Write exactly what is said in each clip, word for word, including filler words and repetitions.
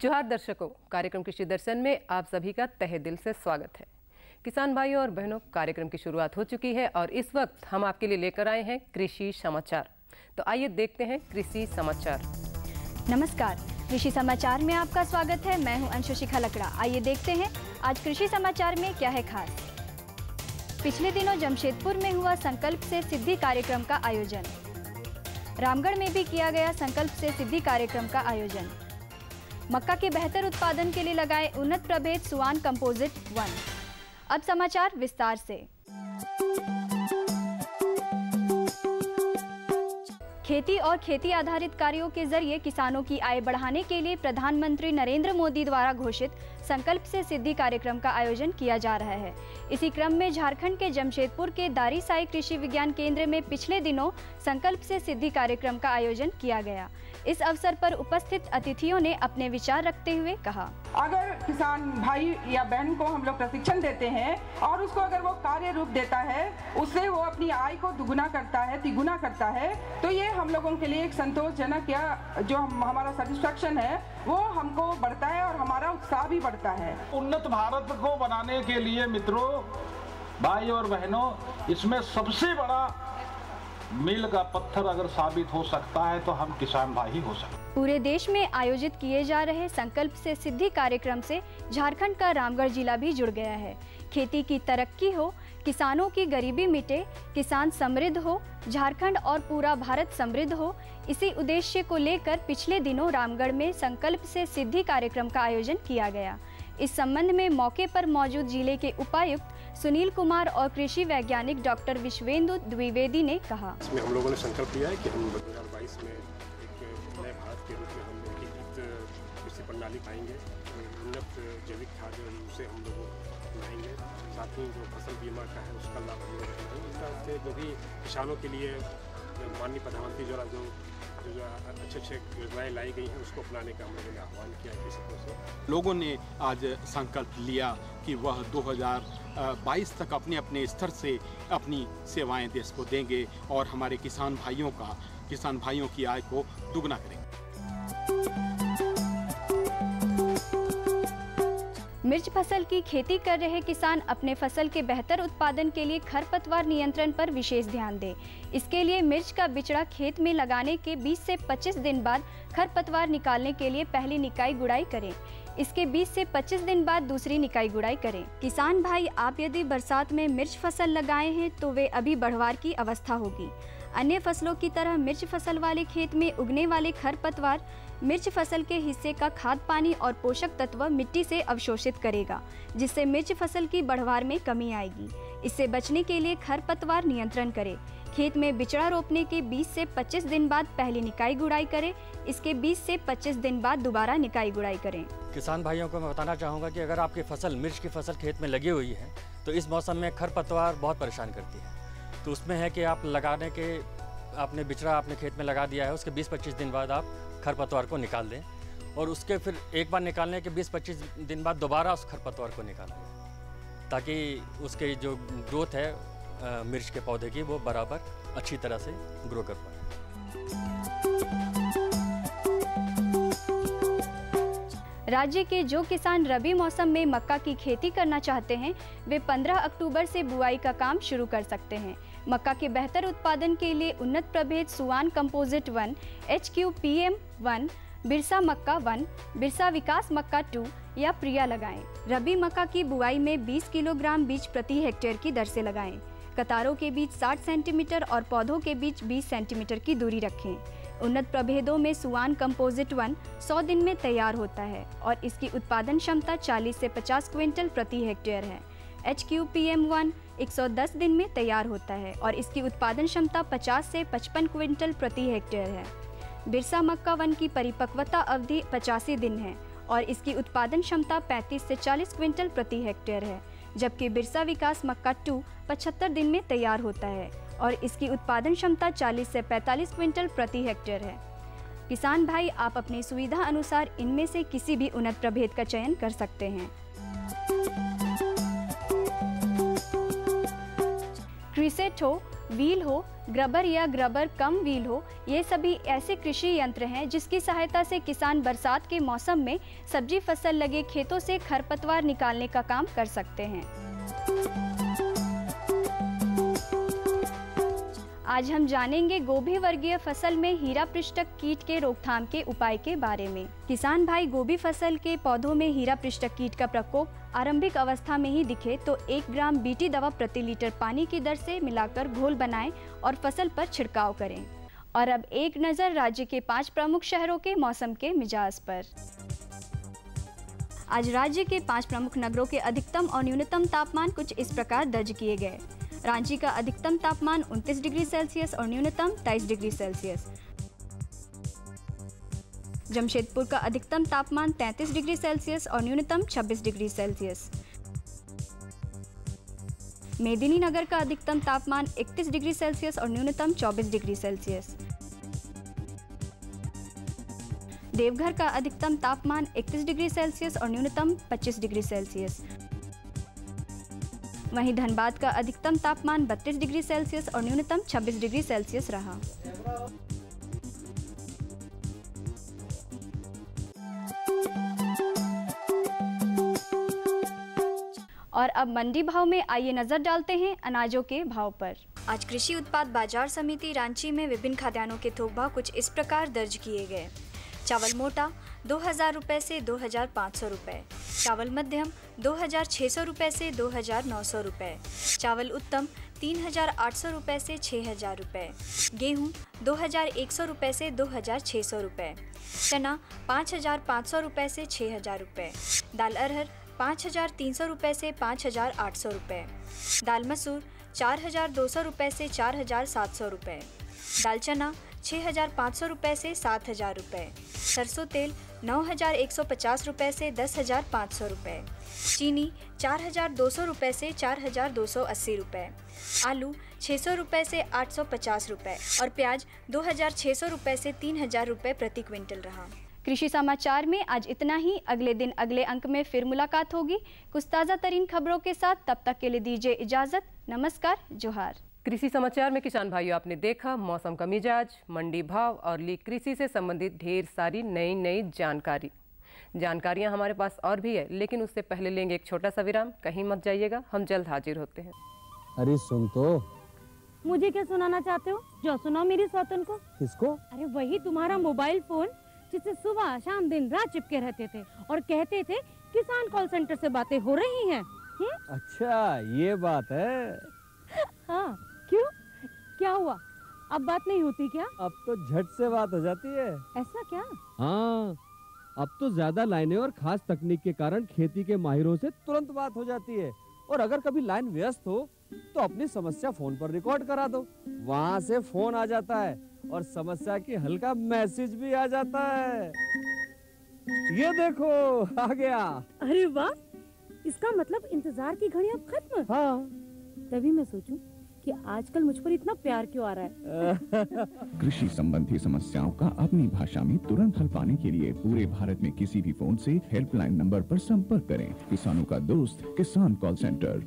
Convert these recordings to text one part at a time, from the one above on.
जोहार दर्शकों, कार्यक्रम कृषि दर्शन में आप सभी का तहे दिल से स्वागत है। किसान भाइयों और बहनों, कार्यक्रम की शुरुआत हो चुकी है और इस वक्त हम आपके लिए लेकर आए हैं कृषि समाचार। तो आइए देखते हैं कृषि समाचार। नमस्कार, कृषि समाचार में आपका स्वागत है। मैं हूं अंशु शिखा लकड़ा। आइए देखते हैं आज कृषि समाचार में क्या है खास। पिछले दिनों जमशेदपुर में हुआ संकल्प से सिद्धि कार्यक्रम का आयोजन। रामगढ़ में भी किया गया संकल्प से सिद्धि कार्यक्रम का आयोजन। मक्का के बेहतर उत्पादन के लिए लगाए उन्नत प्रभेद सुआन कंपोजिट वन। अब समाचार विस्तार से। खेती और खेती आधारित कार्यों के जरिए किसानों की आय बढ़ाने के लिए प्रधानमंत्री नरेंद्र मोदी द्वारा घोषित संकल्प से सिद्धि कार्यक्रम का आयोजन किया जा रहा है। इसी क्रम में झारखंड के जमशेदपुर के दारी साई कृषि विज्ञान केंद्र में पिछले दिनों संकल्प से सिद्धि कार्यक्रम का आयोजन किया गया। इस अवसर पर उपस्थित अतिथियों ने अपने विचार रखते हुए कहा, अगर किसान भाई या बहन को हम लोग प्रशिक्षण देते हैं और उसको अगर वो कार्य रूप देता है, उससे वो अपनी आय को दुगुना करता है, तिगुना करता है, तो ये हम लोगों के लिए एक संतोषजनक या जो हम, हमारा सेटिस्फैक्शन है वो हमको बढ़ता है और हमारा उत्साह भी बढ़ता है। उन्नत भारत को बनाने के लिए मित्रों, भाई और बहनों, इसमें सबसे बड़ा मील का पत्थर अगर साबित हो सकता है तो हम किसान भाई हो सकते हैं। पूरे देश में आयोजित किए जा रहे संकल्प से सिद्धि कार्यक्रम से झारखंड का रामगढ़ जिला भी जुड़ गया है। खेती की तरक्की हो, किसानों की गरीबी मिटे, किसान समृद्ध हो, झारखंड और पूरा भारत समृद्ध हो, इसी उद्देश्य को लेकर पिछले दिनों रामगढ़ में संकल्प से सिद्धि कार्यक्रम का आयोजन किया गया। इस संबंध में मौके पर मौजूद जिले के उपायुक्त सुनील कुमार और कृषि वैज्ञानिक डॉक्टर विश्वेंदु द्विवेदी ने कहा, इसमें हम लोगों ने संकल्प लिया है कि हम दो हज़ार बाईस में एक नए भारत के रूप में हम एकीकृत कृषि प्रणाली पाएंगे, उन्नत जैविक खाद्य उसे हम लोग बनाएंगे, साथ ही जो फसल बीमा का है उसका लाभ हम लोग उठाएंगे। इस तरह से जो भी किसानों के लिए माननीय प्रधानमंत्री द्वारा जो जो अच्छे अच्छे योजनाएं लाई गई हैं उसको अपनाने का हम लोगों ने आह्वान किया है। कृषकों से लोगों ने आज संकल्प लिया कि वह दो हज़ार बाईस तक अपने अपने स्तर से अपनी सेवाएं देश को देंगे और हमारे किसान भाइयों का किसान भाइयों की आय को दुगना करेंगे। मिर्च फसल की खेती कर रहे किसान अपने फसल के बेहतर उत्पादन के लिए खरपतवार नियंत्रण पर विशेष ध्यान दें। इसके लिए मिर्च का बिचड़ा खेत में लगाने के बीस से पच्चीस दिन बाद खरपतवार निकालने के लिए पहली निकाई गुड़ाई करें। इसके बीस से पच्चीस दिन बाद दूसरी निकाई गुड़ाई करें। किसान भाई, आप यदि बरसात में मिर्च फसल लगाए हैं तो वे अभी बढ़वार की अवस्था होगी। अन्य फसलों की तरह मिर्च फसल वाले खेत में उगने वाले खरपतवार मिर्च फसल के हिस्से का खाद पानी और पोषक तत्व मिट्टी से अवशोषित करेगा, जिससे मिर्च फसल की बढ़वार में कमी आएगी। इससे बचने के लिए खरपतवार नियंत्रण करें। खेत में बिचड़ा रोपने के बीस से पच्चीस दिन बाद पहली निकाई गुड़ाई करें। इसके बीस से पच्चीस दिन बाद दोबारा निकाई गुड़ाई करें। किसान भाइयों को मैं बताना चाहूँगा कि अगर आपकी फसल मिर्च की फसल खेत में लगी हुई है तो इस मौसम में खरपतवार बहुत परेशान करती है। तो उसमें है कि आप लगाने के आपने बिचड़ा अपने खेत में लगा दिया है, उसके बीस पच्चीस दिन बाद आप खरपतवार को निकाल दें और उसके फिर एक बार निकालने के बीस पच्चीस दिन बाद दोबारा उस खरपतवार को निकालें, ताकि उसके जो ग्रोथ है आ, मिर्च के पौधे की वो बराबर अच्छी तरह से ग्रो कर पाए। राज्य के जो किसान रबी मौसम में मक्का की खेती करना चाहते हैं वे पंद्रह अक्टूबर से बुआई का काम शुरू कर सकते हैं। मक्का के बेहतर उत्पादन के लिए उन्नत प्रभेद Suwan composite one, H Q P M one, Birsa Makka one, Birsa Vikas Makka two या प्रिया लगाएं। रबी मक्का की बुआई में बीस किलोग्राम बीज प्रति हेक्टेयर की दर से लगाएं। कतारों के बीच साठ सेंटीमीटर और पौधों के बीच बीस सेंटीमीटर की दूरी रखें। उन्नत प्रभेदों में सुआन कंपोजिट वन सौ दिन में तैयार होता है और इसकी उत्पादन क्षमता चालीस से पचास क्विंटल प्रति हेक्टेयर है। H Q P M one एक सौ दस दिन में तैयार होता है और इसकी उत्पादन क्षमता पचास से पचपन क्विंटल प्रति हेक्टेयर है। बिरसा मक्का वन की परिपक्वता अवधि पचासी दिन है और इसकी उत्पादन क्षमता पैंतीस से चालीस क्विंटल प्रति हेक्टेयर है, जबकि बिरसा विकास मक्का टू पचहत्तर दिन में तैयार होता है और इसकी उत्पादन क्षमता चालीस से पैंतालीस क्विंटल प्रति हेक्टेयर है। किसान भाई, आप अपनी सुविधा अनुसार इनमें से किसी भी उन्नत प्रभेद का चयन कर सकते हैं। क्रिसेट हो व्हील हो, ग्रबर या ग्रबर कम व्हील हो, ये सभी ऐसे कृषि यंत्र हैं जिसकी सहायता से किसान बरसात के मौसम में सब्जी फसल लगे खेतों से खरपतवार निकालने का काम कर सकते हैं। आज हम जानेंगे गोभी वर्गीय फसल में हीरा पृष्ठक कीट के रोकथाम के उपाय के बारे में। किसान भाई, गोभी फसल के पौधों में हीरा पृष्ठक कीट का प्रकोप आरंभिक अवस्था में ही दिखे तो एक ग्राम बीटी दवा प्रति लीटर पानी की दर से मिलाकर घोल बनाएं और फसल पर छिड़काव करें। और अब एक नज़र राज्य के पांच प्रमुख शहरों के मौसम के मिजाज पर। आज राज्य के पांच प्रमुख नगरों के अधिकतम और न्यूनतम तापमान कुछ इस प्रकार दर्ज किए गए। रांची का अधिकतम तापमान उनतीस डिग्री सेल्सियस और न्यूनतम तेईस डिग्री सेल्सियस। जमशेदपुर का अधिकतम तापमान तैंतीस डिग्री सेल्सियस और न्यूनतम छब्बीस डिग्री सेल्सियस। मेदिनीनगर का अधिकतम तापमान इकतीस डिग्री सेल्सियस और न्यूनतम चौबीस डिग्री सेल्सियस। देवघर का अधिकतम तापमान इकतीस डिग्री सेल्सियस और न्यूनतम पच्चीस डिग्री सेल्सियस। वहीं धनबाद का अधिकतम तापमान बत्तीस डिग्री सेल्सियस और न्यूनतम छब्बीस डिग्री सेल्सियस रहा। और अब मंडी भाव में आइए नजर डालते हैं अनाजों के भाव पर। आज कृषि उत्पाद बाजार समिति रांची में विभिन्न खाद्यान्नों के थोक भाव कुछ इस प्रकार दर्ज किए गए। चावल मोटा दो हज़ार रुपये से दो हज़ार पाँच सौ रुपये, चावल मध्यम दो हज़ार छः सौ रुपये से दो हज़ार नौ सौ रुपये, चावल उत्तम तीन हज़ार आठ सौ रुपये से छः हज़ार रुपये, गेहूँ दो हज़ार एक सौ रुपये से दो हज़ार छः सौ रुपये, चना पाँच हज़ार पाँच सौ रुपये से छः हज़ार रुपये, दाल अरहर पाँच हज़ार तीन सौ रुपये से पाँच हज़ार आठ सौ रुपये, दाल मसूर चार हज़ार दो सौ रुपये से चार हज़ार सात सौ रुपये, दाल चना छः हज़ार पाँच सौ रुपये से सात हज़ार रुपये, सरसों तेल नौ हज़ार एक सौ पचास रुपये से दस हज़ार पाँच सौ रुपये, चीनी चार हज़ार दो सौ रुपये से चार हज़ार दो सौ अस्सी रुपये, आलू छः सौ रुपये से आठ सौ पचास रुपये और प्याज दो हज़ार छः सौ रुपये से तीन हज़ार रुपये प्रति क्विंटल रहा। कृषि समाचार में आज इतना ही। अगले दिन अगले अंक में फिर मुलाकात होगी कुछ ताज़ा तरीन खबरों के साथ। तब तक के लिए दीजिए इजाज़त। नमस्कार, जोहार। कृषि समाचार में किसान भाइयों, आपने देखा मौसम का मिजाज, मंडी भाव और ली कृषि से संबंधित ढेर सारी नई नई जानकारी। जानकारियां हमारे पास और भी है, लेकिन उससे पहले लेंगे एक छोटा सा विराम। कहीं मत जाइएगा, हम जल्द हाजिर होते हैं। अरे सुन तो। मुझे क्या सुनाना चाहते हो? जो सुनाओ मेरी सौतन को। किसको? अरे वही तुम्हारा मोबाइल फोन जिससे सुबह शाम दिन रात चिपके रहते थे और कहते थे किसान कॉल सेंटर से बातें हो रही हैं। हुँ? अच्छा ये बात है। हाँ, क्यों? क्या हुआ? अब बात नहीं होती क्या? अब तो झट से बात हो जाती है। ऐसा क्या? हाँ, अब तो ज्यादा लाइनें और खास तकनीक के कारण खेती के माहिरों से तुरंत बात हो जाती है। और अगर कभी लाइन व्यस्त हो तो अपनी समस्या फोन पर रिकॉर्ड करा दो, वहाँ से फोन आ जाता है और समस्या की हल का मैसेज भी आ जाता है। ये देखो आ गया। अरे वाह, इसका मतलब इंतजार की घड़ी अब खत्म। हाँ, तभी मैं सोचूं कि आजकल मुझ पर इतना प्यार क्यों आ रहा है। कृषि संबंधी समस्याओं का अपनी भाषा में तुरंत हल पाने के लिए पूरे भारत में किसी भी फोन से हेल्पलाइन नंबर पर संपर्क करें। किसानों का दोस्त किसान कॉल सेंटर।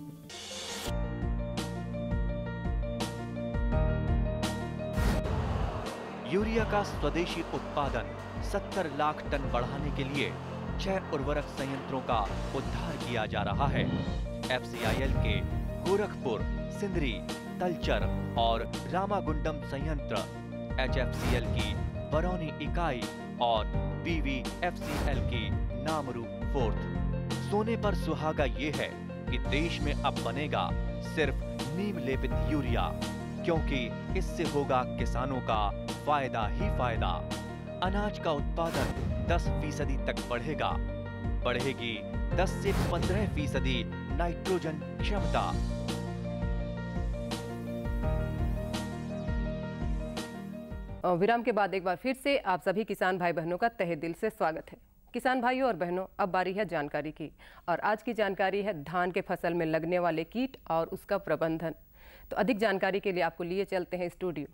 यूरिया का स्वदेशी उत्पादन सत्तर लाख टन बढ़ाने के लिए छह उर्वरक संयंत्रों का उद्धार किया जा रहा है। एफ सी आई एल के गोरखपुर, सिंदरी, तलचर और रामागुंडम संयंत्र, एच एफ सी एल की बरौनी इकाई और B V F C L की नामरू फोर्थ। सोने पर सुहागा ये है कि देश में अब बनेगा सिर्फ नीम लेपित यूरिया, क्योंकि इससे होगा किसानों का फायदा ही फायदा। अनाज का उत्पादन दस फीसदी तक बढ़ेगा, बढ़ेगी दस से पंद्रह फीसदी नाइट्रोजन क्षमता। विराम के बाद एक बार फिर से आप सभी किसान भाई बहनों का तहे दिल से स्वागत है। किसान भाइयों और बहनों, अब बारी है जानकारी की और आज की जानकारी है धान के फसल में लगने वाले कीट और उसका प्रबंधन। तो अधिक जानकारी के लिए आपको लिए चलते हैं स्टूडियो।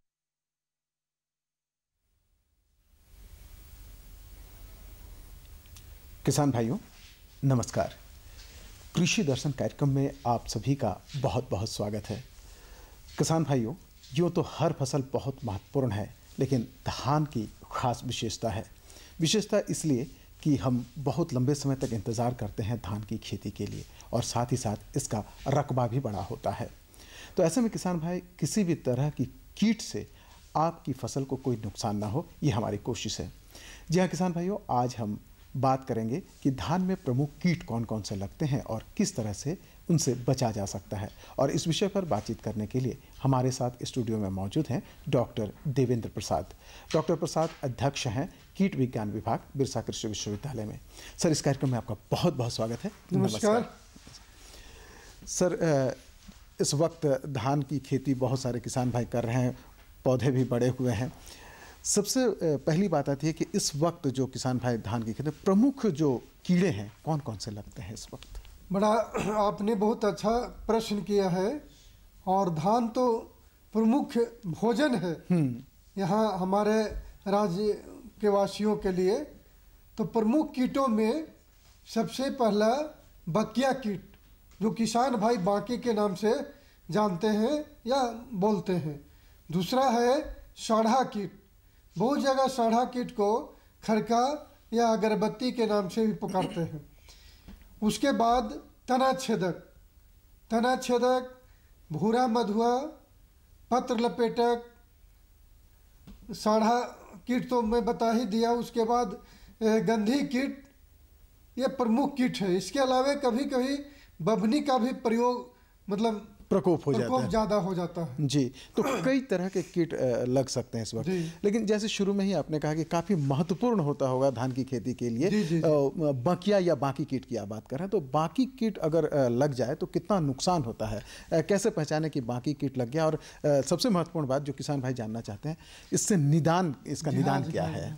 किसान भाइयों नमस्कार। कृषि दर्शन कार्यक्रम में आप सभी का बहुत बहुत स्वागत है। किसान भाइयों, यूँ तो हर फसल बहुत महत्वपूर्ण है, लेकिन धान की खास विशेषता है। विशेषता इसलिए कि हम बहुत लंबे समय तक इंतज़ार करते हैं धान की खेती के लिए, और साथ ही साथ इसका रकबा भी बड़ा होता है। तो ऐसे में किसान भाई, किसी भी तरह की कीट से आपकी फसल को कोई नुकसान ना हो, ये हमारी कोशिश है। जी हाँ किसान भाइयों, आज हम बात करेंगे कि धान में प्रमुख कीट कौन कौन से लगते हैं और किस तरह से उनसे बचा जा सकता है। और इस विषय पर बातचीत करने के लिए हमारे साथ स्टूडियो में मौजूद हैं डॉक्टर देवेंद्र प्रसाद। डॉक्टर प्रसाद अध्यक्ष हैं कीट विज्ञान विभाग, बिरसा कृषि विश्वविद्यालय में। सर, इस कार्यक्रम में आपका बहुत बहुत स्वागत है। नमस्कार सर, इस वक्त धान की खेती बहुत सारे किसान भाई कर रहे हैं, पौधे भी बड़े हुए हैं। सबसे पहली बात आती है कि इस वक्त जो किसान भाई धान की खेती, प्रमुख जो कीड़े हैं कौन कौन से लगते हैं इस वक्त? बड़ा आपने बहुत अच्छा प्रश्न किया है। और धान तो प्रमुख भोजन है यहाँ हमारे राज्य के वासियों के लिए। तो प्रमुख कीटों में सबसे पहला बकिया कीट, जो किसान भाई बाकी के नाम से जानते हैं या बोलते हैं। दूसरा है साढ़ा कीट, बहुत जगह साढ़ा कीट को खरका या अगरबत्ती के नाम से भी पुकारते हैं। उसके बाद तना छेदक, तना छेदक, भूरा मधुआ, पत्र लपेटक, साढ़ा कीट तो मैं बता ही दिया। उसके बाद गंधी कीट, ये प्रमुख कीट है। इसके अलावा कभी कभी बभनी का भी प्रयोग, मतलब प्रकोप हो जाता प्रकोप है, ज़्यादा हो जाता है जी। तो कई तरह के कीट लग सकते हैं इस वक्त, लेकिन जैसे शुरू में ही आपने कहा कि काफ़ी महत्वपूर्ण होता होगा धान की खेती के लिए जी, जी, जी। बकिया या बाकी कीट की आप बात कर रहे हैं। तो बाकी कीट अगर लग जाए तो कितना नुकसान होता है, कैसे पहचाने कि बाकी कीट लग गया? और सबसे महत्वपूर्ण बात जो किसान भाई जानना चाहते हैं, इससे निदान, इसका निदान क्या है?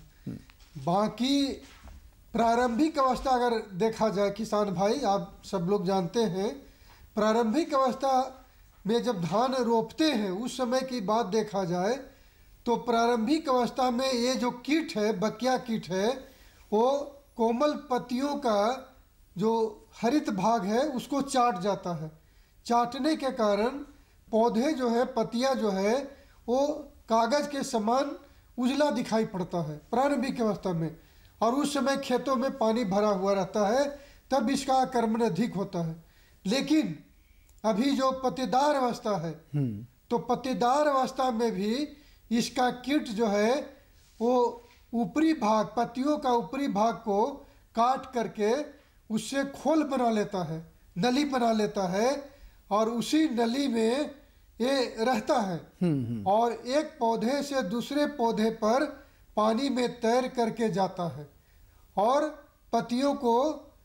बाकी प्रारंभिक अवस्था अगर देखा जाए किसान भाई, आप सब लोग जानते हैं, प्रारंभिक अवस्था में जब धान रोपते हैं उस समय की बात देखा जाए तो प्रारंभिक अवस्था में ये जो कीट है, बकिया कीट है, वो कोमल पत्तियों का जो हरित भाग है उसको चाट जाता है। चाटने के कारण पौधे जो है, पत्तियां जो है, वो कागज के समान उजला दिखाई पड़ता है प्रारंभिक अवस्था में। और उस समय खेतों में पानी भरा हुआ रहता है, तब इसका आक्रमण अधिक होता है। लेकिन अभी जो पत्तेदार अवस्था है, तो पत्तेदार अवस्था में भी इसका कीट जो है वो ऊपरी भाग, पत्तियों का ऊपरी भाग को काट करके उससे खोल बना लेता है, नली बना लेता है, और उसी नली में ये रहता है। और एक पौधे से दूसरे पौधे पर पानी में तैर करके जाता है और पत्तियों को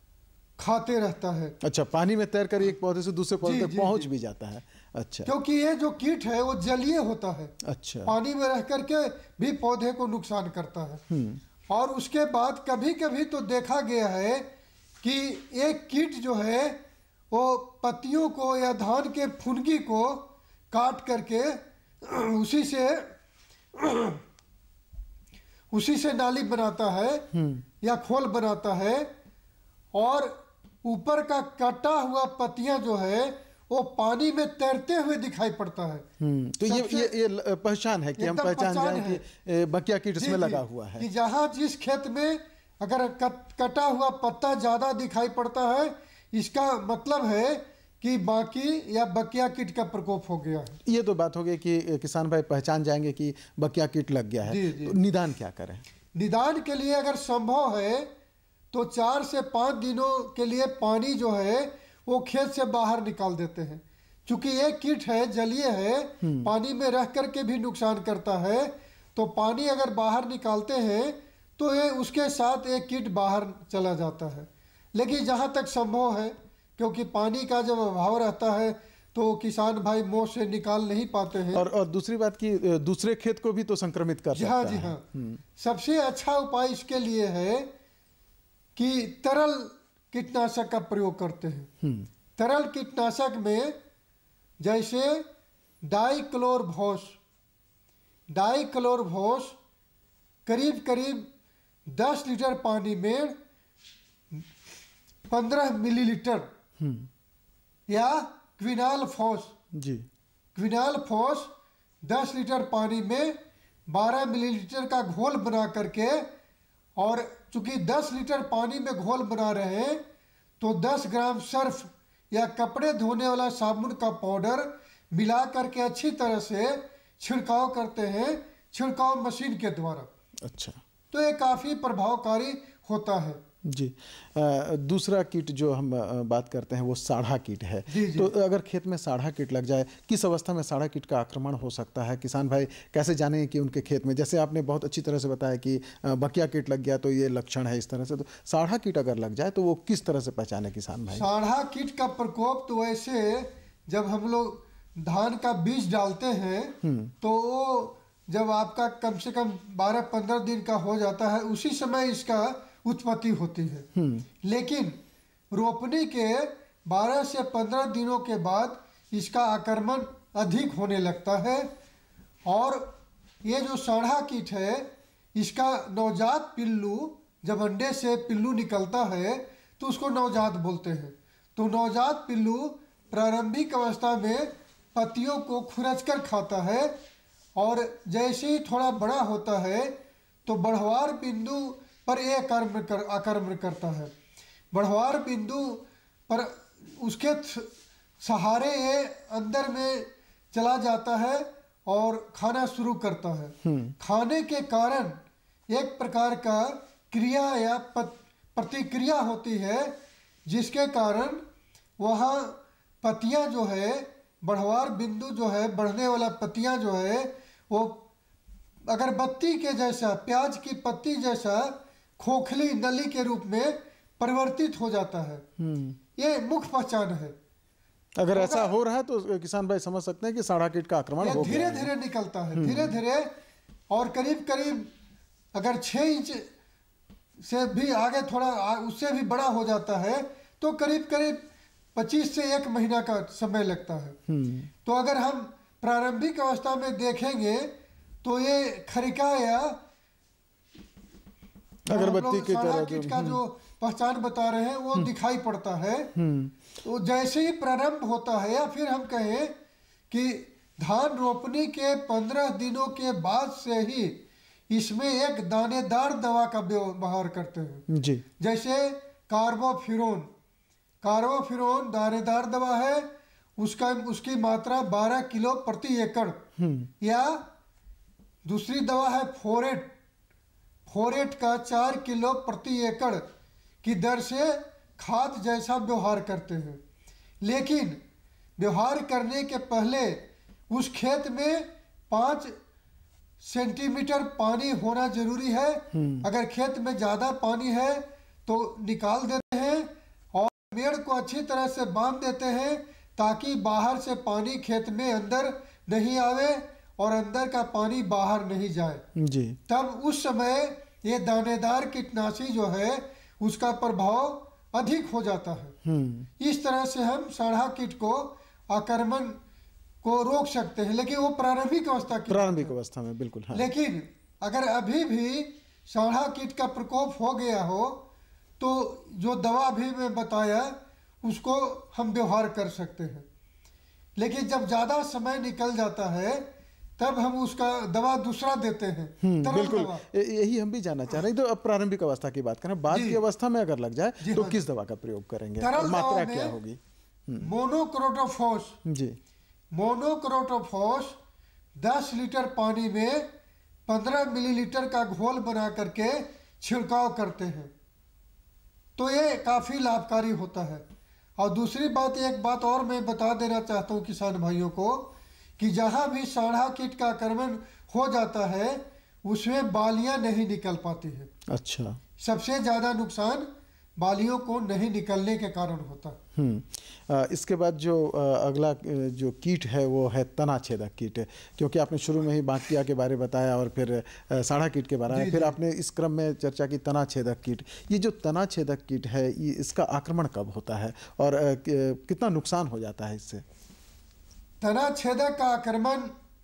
खाते रहता है। अच्छा, पानी में तैर कर एक पौधे से दूसरे पौधे तक पहुंच भी जाता है। अच्छा, क्योंकि ये जो कीट है वो जलीय होता है। अच्छा, पानी में रह करके भी पौधे को नुकसान करता है। और उसके बाद कभी कभी तो देखा गया है कि एक कीट जो है वो पत्तियों को या धान के फुनगी को काट करके उसी से उसी से नाली बनाता है या खोल बनाता है, और ऊपर का कटा हुआ पत्तियां जो है वो पानी में तैरते हुए दिखाई पड़ता है। तो ये ये ये पहचान है कि हम पहचान जाएं कि बकिया कीट इसमें लगा हुआ है। कि जहाँ जिस खेत में अगर कट, कटा हुआ पत्ता ज्यादा दिखाई पड़ता है, इसका मतलब है कि बाकी या बकिया कीट का प्रकोप हो गया है। ये तो बात हो गई कि किसान भाई पहचान जाएंगे कि बकिया कीट लग गया है। जी, जी। तो निदान क्या करें? निदान के लिए अगर संभव है तो चार से पाँच दिनों के लिए पानी जो है वो खेत से बाहर निकाल देते हैं। चूंकि ये कीट है, जलीय है, पानी में रह करके भी नुकसान करता है, तो पानी अगर बाहर निकालते हैं तो ये उसके साथ एक कीट बाहर चला जाता है। लेकिन जहाँ तक संभव है, क्योंकि पानी का जब अभाव रहता है तो किसान भाई मोह से निकाल नहीं पाते हैं। और, और दूसरी बात कि दूसरे खेत को भी तो संक्रमित कर सकता है। जी हाँ, जी हाँ। सबसे अच्छा उपाय इसके लिए है कि तरल कीटनाशक का प्रयोग करते हैं। तरल कीटनाशक में जैसे डाइक्लोरभॉस, डाइक्लोरभॉस करीब करीब दस लीटर पानी में पंद्रह मिलीलीटर, या क्विनाल फॉस जी क्विनालफॉस दस लीटर पानी में बारह मिलीलीटर का घोल बना करके, और चूंकि दस लीटर पानी में घोल बना रहे हैं तो दस ग्राम सर्फ या कपड़े धोने वाला साबुन का पाउडर मिला करके अच्छी तरह से छिड़काव करते हैं छिड़काव मशीन के द्वारा। अच्छा, तो ये काफ़ी प्रभावकारी होता है। जी। आ, दूसरा कीट जो हम आ, बात करते हैं वो साढ़ा कीट है। जी जी। तो अगर खेत में साढ़ा कीट लग जाए, किस अवस्था में साढ़ा कीट का आक्रमण हो सकता है? किसान भाई कैसे जाने कि उनके खेत में, जैसे आपने बहुत अच्छी तरह से बताया कि बकिया कीट लग गया तो ये लक्षण है इस तरह से, तो साढ़ा कीट अगर लग जाए तो वो किस तरह से पहचाने किसान भाई? साढ़ा कीट का प्रकोप तो वैसे जब हम लोग धान का बीज डालते हैं तो वो जब आपका कम से कम बारह पंद्रह दिन का हो जाता है उसी समय इसका उत्पत्ति होती है। लेकिन रोपनी के बारह से पंद्रह दिनों के बाद इसका आक्रमण अधिक होने लगता है, और ये जो साढ़ा कीट है इसका नवजात पिल्लू, जब अंडे से पिल्लू निकलता है तो उसको नवजात बोलते हैं। तो नवजात पिल्लू प्रारंभिक अवस्था में पत्तियों को खुरच कर खाता है, और जैसे ही थोड़ा बड़ा होता है तो बढ़वार बिंदु पर ये आक्रमण कर आक्रमण करता है। बढ़वार बिंदु पर उसके सहारे ये अंदर में चला जाता है और खाना शुरू करता है। खाने के कारण एक प्रकार का क्रिया या प्रतिक्रिया होती है जिसके कारण वहाँ पत्तियाँ जो है, बढ़वार बिंदु जो है, बढ़ने वाला पत्तियाँ जो है वो अगरबत्ती के जैसा, प्याज की पत्ती जैसा खोखली नली के रूप में परिवर्तित हो जाता है। ये मुख्य पहचान है। अगर ऐसा हो रहा है तो किसान भाई समझ सकते हैं कि साढ़ा कीट का आक्रमण हो गया है। धीरे धीरे निकलता है, धीरे धीरे, और करीब करीब अगर छः इंच से भी आगे थोड़ा उससे भी बड़ा हो जाता है तो करीब करीब पच्चीस से एक महीना का समय लगता है। तो अगर हम प्रारंभिक अवस्था में देखेंगे तो ये खरिका या अगरबत्ती की तरह कीट का जो पहचान बता रहे हैं वो दिखाई पड़ता है। तो जैसे ही प्रारंभ होता है, या फिर हम कहें कि धान रोपनी के पंद्रह दिनों के बाद से ही इसमें एक दानेदार दवा का व्यवहार करते हैं। जी। जैसे कार्बोफ्यूरॉन, कार्बोफ्यूरॉन दानेदार दवा है, उसका उसकी मात्रा बारह किलो प्रति एकड़। या दूसरी दवा है फोरेट, फोरेट का चार किलो प्रति एकड़ की दर से खाद जैसा व्यवहार करते हैं। लेकिन व्यवहार करने के पहले उस खेत में पाँच सेंटीमीटर पानी होना जरूरी है। अगर खेत में ज़्यादा पानी है तो निकाल देते हैं और पेड़ को अच्छी तरह से बांध देते हैं ताकि बाहर से पानी खेत में अंदर नहीं आवे और अंदर का पानी बाहर नहीं जाए। जी। तब उस समय ये दानेदार कीटनाशी जो है उसका प्रभाव अधिक हो जाता है। इस तरह से हम साढ़ा कीट को आक्रमण को रोक सकते हैं, लेकिन वो प्रारंभिक अवस्था की प्रारंभिक अवस्था में बिल्कुल। हाँ। लेकिन अगर अभी भी साढ़ा कीट का प्रकोप हो गया हो तो जो दवा भी मैं बताया उसको हम व्यवहार कर सकते हैं। लेकिन जब ज़्यादा समय निकल जाता है तब हम उसका दवा दूसरा देते हैं। बिल्कुल, यही हम भी जानना चाह रहे हैं। तो अब प्रारंभिक अवस्था की बात करें, बाद की अवस्था में अगर लग जाए तो किस दवा का प्रयोग करेंगे, मात्रा क्या होगी? मोनोक्रोटोफॉस। जी। मोनोक्रोटोफॉस दस लीटर पानी में पंद्रह मिलीलीटर का घोल बना करके छिड़काव करते हैं, तो ये काफ़ी लाभकारी होता है। और दूसरी बात, एक बात और मैं बता देना चाहता हूँ किसान भाइयों को कि जहाँ भी साढ़ा कीट का आक्रमण हो जाता है उसमें बालियाँ नहीं निकल पाती है। अच्छा। सबसे ज़्यादा नुकसान बालियों को नहीं निकलने के कारण होता है। हम्म इसके बाद जो अगला जो कीट है वो है तना छेदक कीट, क्योंकि आपने शुरू में ही बांकिया के बारे बताया और फिर साढ़ा कीट के बारे में, फिर आपने इस क्रम में चर्चा की तना छेदक कीट। ये जो तना छेदक कीट है ये इसका आक्रमण कब होता है और कितना नुकसान हो जाता है इससे? तना छेदक का आक्रमण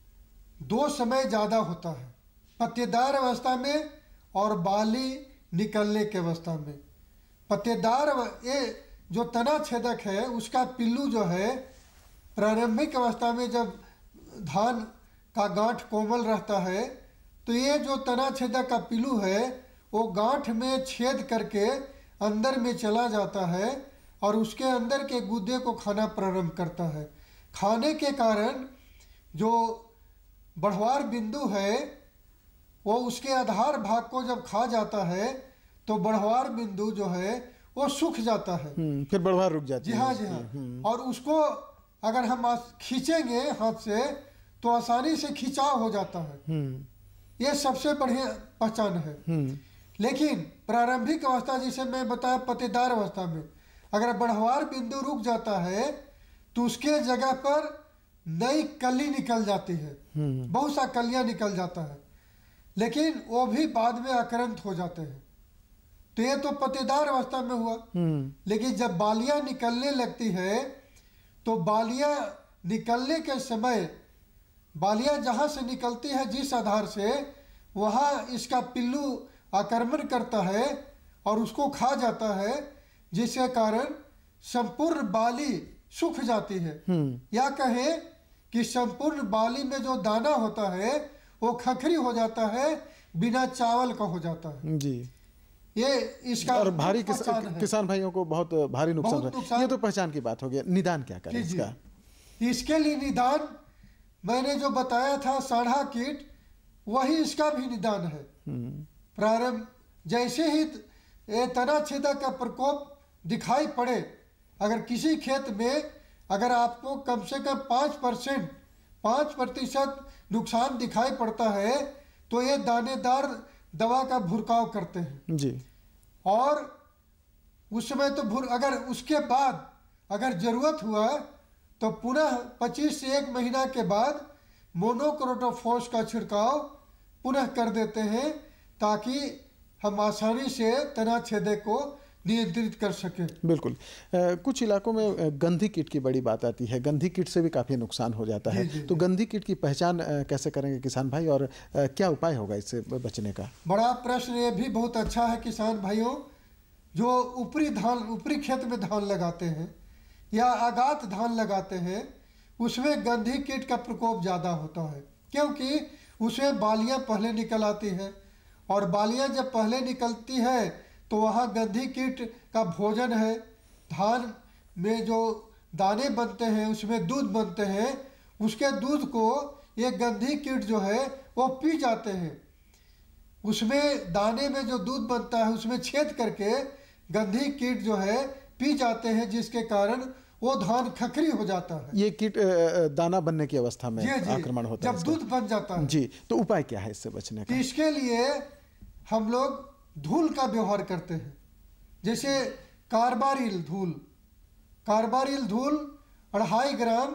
दो समय ज़्यादा होता है, पत्तेदार अवस्था में और बाली निकलने के अवस्था में। पत्तेदार ये जो तना छेदक है उसका पिल्लू जो है प्रारंभिक अवस्था में जब धान का गांठ कोमल रहता है, तो ये जो तना छेदक का पिल्लू है वो गांठ में छेद करके अंदर में चला जाता है और उसके अंदर के गुद्दे को खाना प्रारंभ करता है। खाने के कारण जो बढ़वार बिंदु है वो उसके आधार भाग को जब खा जाता है तो बढ़वार बिंदु जो है वो सूख जाता है, फिर बढ़वार रुक जाती है। जी हाँ, जी हाँ। और उसको अगर हम खींचेंगे हाथ से तो आसानी से खिंचाव हो जाता है। ये सबसे बढ़िया पहचान है। लेकिन प्रारंभिक अवस्था जिसे मैं बताया पत्तेदार अवस्था में अगर बढ़वार बिंदु रुक जाता है तो उसके जगह पर नई कली निकल जाती है, बहुत सा कलियां निकल जाता है, लेकिन वो भी बाद में आक्रांत हो जाते हैं। तो ये तो पत्तेदार अवस्था में हुआ। लेकिन जब बालियां निकलने लगती है तो बालियां निकलने के समय बालियां जहां से निकलती है जिस आधार से वहां इसका पिल्लू आक्रमण करता है और उसको खा जाता है, जिसके कारण संपूर्ण बाली सूख जाती है। या कहें कि संपूर्ण बाली में जो दाना होता है वो खखरी हो जाता है, बिना चावल का हो जाता है। जी, ये इसका और भारी किस, किसान भाइयों को बहुत भारी नुकसान, बहुत नुकसान। ये तो पहचान की बात हो गया। निदान क्या करें इसका? इसके लिए निदान मैंने जो बताया था साढ़ा कीट, वही इसका भी निदान है। प्रारंभ जैसे ही तना छेदक का प्रकोप दिखाई पड़े, अगर किसी खेत में अगर आपको कम से कम पाँच परसेंट पाँच प्रतिशत नुकसान दिखाई पड़ता है तो ये दानेदार दवा का भुरकाव करते हैं। जी, और उस समय तो भुर अगर उसके बाद अगर जरूरत हुआ तो पुनः पच्चीस से एक महीना के बाद मोनोक्रोटोफॉस का छिड़काव पुनः कर देते हैं ताकि हम आसानी से तना छेदक को नियंत्रित कर सकें। बिल्कुल। आ, कुछ इलाकों में गंधी कीट की बड़ी बात आती है, गंधी कीट से भी काफ़ी नुकसान हो जाता है। तो गंधी कीट की पहचान आ, कैसे करेंगे किसान भाई, और आ, क्या उपाय होगा इससे बचने का? बड़ा प्रश्न ये भी बहुत अच्छा है किसान भाइयों। जो ऊपरी धान ऊपरी खेत में धान लगाते हैं या आगात धान लगाते हैं उसमें गंधी कीट का प्रकोप ज़्यादा होता है, क्योंकि उसमें बालियाँ पहले निकल आती हैं और बालियाँ जब पहले निकलती है तो वहाँ गंधी कीट का भोजन है। धान में जो दाने बनते हैं उसमें दूध बनते हैं, उसके दूध को ये गंधी कीट जो है वो पी जाते हैं। उसमें दाने में जो दूध बनता है उसमें छेद करके गंधी कीट जो है पी जाते हैं, जिसके कारण वो धान खखरी हो जाता है। ये कीट दाना बनने की अवस्था में आक्रमण होता है जब दूध बन जाता है। जी, तो उपाय क्या है इससे बचने का? इसके लिए हम लोग धूल का व्यवहार करते हैं, जैसे कार्बारिल धूल कार्बारिल धूल अढ़ाई ग्राम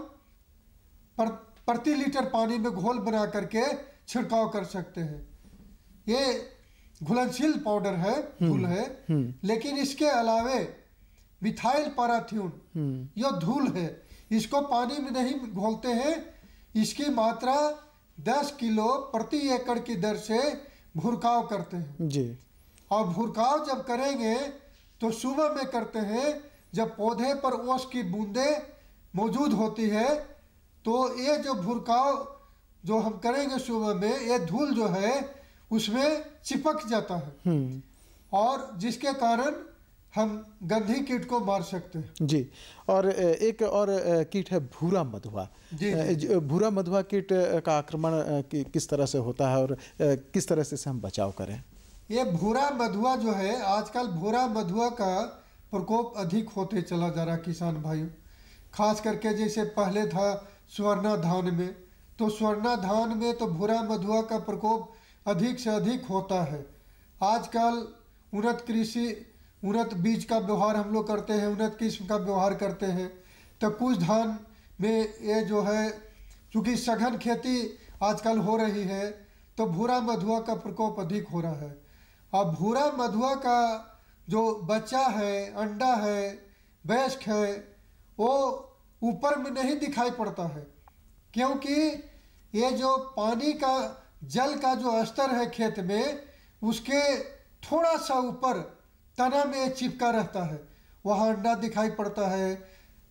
पर, प्रति लीटर पानी में घोल बना करके छिड़काव कर सकते हैं। ये घुलनशील पाउडर है, धूल है, लेकिन इसके अलावे मिथाइल पैराथ्यून यह धूल है, इसको पानी में नहीं घोलते हैं। इसकी मात्रा दस किलो प्रति एकड़ की दर से भुरकाव करते हैं। जी, और भुरकाव जब करेंगे तो सुबह में करते हैं जब पौधे पर ओस की बूंदे मौजूद होती है, तो ये जो भुरकाव जो हम करेंगे सुबह में, ये धूल जो है उसमें चिपक जाता है और जिसके कारण हम गंधी कीट को मार सकते हैं। जी, और एक और कीट है भूरा मधुआ। जी, भूरा मधुआ कीट का आक्रमण किस तरह से होता है और किस तरह से इसे हम बचाव करें? ये भूरा मधुआ जो है, आजकल भूरा मधुआ का प्रकोप अधिक होते चला जा रहा किसान भाइयों। खास करके जैसे पहले था स्वर्णा धान में, तो स्वर्णा धान में तो भूरा मधुआ का प्रकोप अधिक से अधिक होता है। आजकल उन्नत कृषि उन्नत बीज का व्यवहार हम लोग करते हैं, उन्नत किस्म का व्यवहार करते हैं, तो कुछ धान में ये जो है चूँकि सघन खेती आजकल हो रही है तो भूरा मधुआ का प्रकोप अधिक हो रहा है। अब भूरा मधुआ का जो बच्चा है, अंडा है, वयस्क है, वो ऊपर में नहीं दिखाई पड़ता है, क्योंकि ये जो पानी का जल का जो स्तर है खेत में उसके थोड़ा सा ऊपर तना में चिपका रहता है, वहाँ अंडा दिखाई पड़ता है,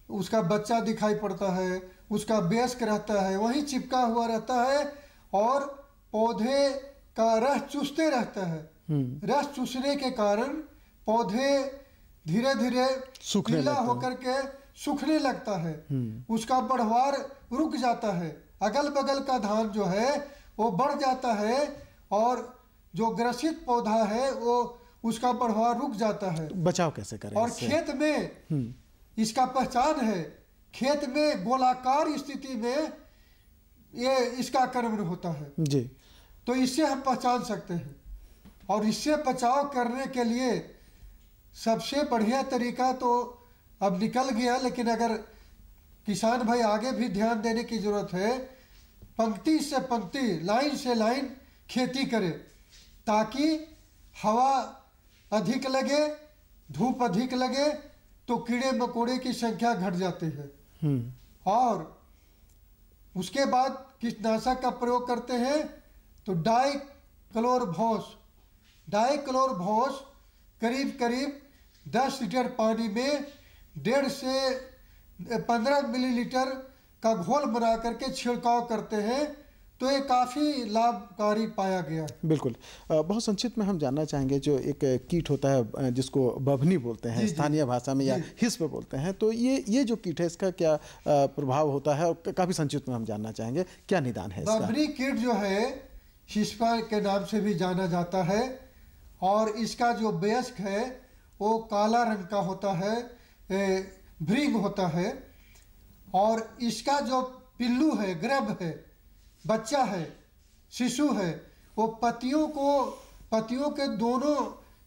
उसका बच्चा दिखाई पड़ता है, उसका वयस्क रहता है वहीं चिपका हुआ रहता है और पौधे का रस चूसते रहता है। रस चूसने के कारण पौधे धीरे धीरे पीला होकर के सूखने लगता है, उसका बढ़वार रुक जाता है, अगल बगल का धान जो है वो बढ़ जाता है और जो ग्रसित पौधा है वो उसका बढ़वार रुक जाता है। बचाव कैसे करें? और खेत में इसका पहचान है, खेत में गोलाकार स्थिति में ये इसका आक्रमण होता है जी, तो इससे हम पहचान सकते हैं। और इससे बचाव करने के लिए सबसे बढ़िया तरीका तो अब निकल गया, लेकिन अगर किसान भाई आगे भी ध्यान देने की जरूरत है, पंक्ति से पंक्ति, लाइन से लाइन खेती करे ताकि हवा अधिक लगे, धूप अधिक लगे तो कीड़े मकोड़े की संख्या घट जाती है। और उसके बाद कीटनाशक का प्रयोग करते हैं तो डाई क्लोरभॉस डाई क्लोरभॉस करीब करीब दस लीटर पानी में डेढ़ से पंद्रह मिलीलीटर का घोल बना करके छिड़काव करते हैं तो ये काफ़ी लाभकारी पाया गया। बिल्कुल। बहुत संक्षिप्त में हम जानना चाहेंगे, जो एक कीट होता है जिसको बभनी बोलते हैं स्थानीय भाषा में या हिस्प बोलते हैं, तो ये ये जो कीट है इसका क्या प्रभाव होता है और काफ़ी संक्षिप्त में हम जानना चाहेंगे क्या निदान है इसका? बभनी कीट जो है हिस्पा के नाम से भी जाना जाता है और इसका जो वयस्क है वो काला रंग का होता है, भृंग होता है और इसका जो पिल्लू है, गर्भ है, बच्चा है, शिशु है, वो पतियों को पतियों के दोनों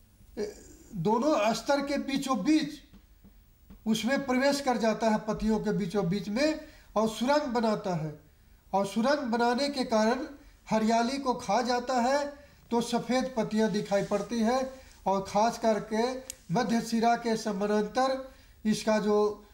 दोनों स्तर के बीचों बीच उसमें प्रवेश कर जाता है, पतियों के बीचों बीच में, और सुरंग बनाता है। और सुरंग बनाने के कारण हरियाली को खा जाता है तो सफ़ेद पत्तियां दिखाई पड़ती है और खास करके मध्य सिरा के समानांतर इसका जो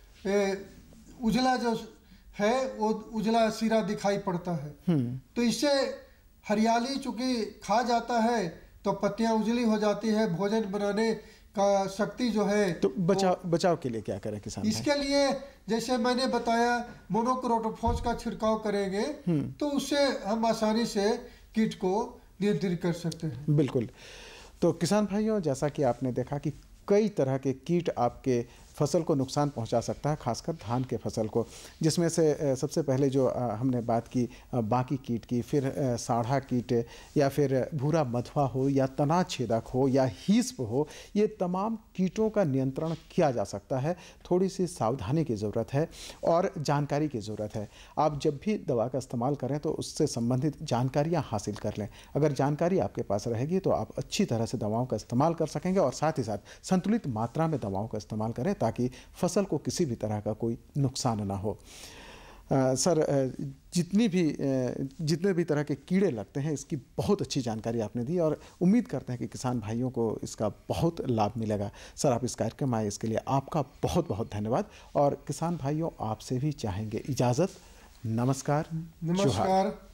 उजला जो है वो उजला सिरा दिखाई पड़ता है। तो इससे हरियाली चूंकि खा जाता है तो पत्तियां उजली हो जाती है, भोजन बनाने का शक्ति जो है। तो बचाव बचाव के लिए क्या करें किसान? इसके लिए जैसे मैंने बताया मोनोक्रोटोफॉस का छिड़काव करेंगे तो उससे हम आसानी से कीट को नियंत्रित कर सकते हैं। बिल्कुल। तो किसान भाइयों, जैसा कि आपने देखा कि कई तरह के कीट आपके फसल को नुकसान पहुंचा सकता है, खासकर धान के फसल को, जिसमें से सबसे पहले जो हमने बात की बाकी कीट की, फिर साढ़ा कीट या फिर भूरा मधुआ हो या तना छेदक हो या हिस्प हो, ये तमाम कीटों का नियंत्रण किया जा सकता है। थोड़ी सी सावधानी की ज़रूरत है और जानकारी की ज़रूरत है। आप जब भी दवा का इस्तेमाल करें तो उससे संबंधित जानकारियाँ हासिल कर लें। अगर जानकारी आपके पास रहेगी तो आप अच्छी तरह से दवाओं का इस्तेमाल कर सकेंगे और साथ ही साथ संतुलित मात्रा में दवाओं का इस्तेमाल करें ताकि फसल को किसी भी तरह का कोई नुकसान ना हो। आ, सर, जितनी भी जितने भी तरह के कीड़े लगते हैं इसकी बहुत अच्छी जानकारी आपने दी और उम्मीद करते हैं कि किसान भाइयों को इसका बहुत लाभ मिलेगा। सर, आप इस कार्यक्रम में आए इसके लिए आपका बहुत बहुत धन्यवाद। और किसान भाइयों, आपसे भी चाहेंगे इजाज़त। नमस्कार। नमस्कार।